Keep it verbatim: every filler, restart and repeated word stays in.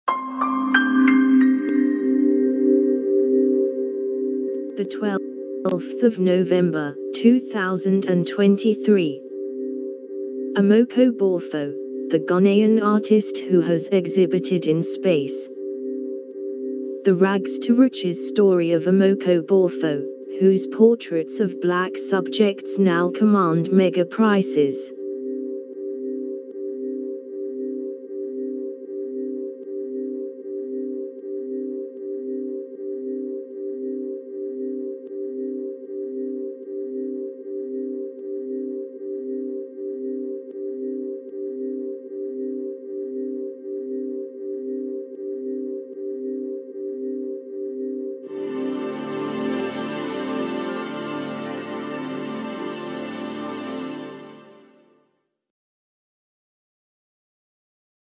The twelfth of November, two thousand twenty-three. Amoako Boafo, the Ghanaian artist who has exhibited in space. The rags to riches story of Amoako Boafo, whose portraits of black subjects now command mega prices.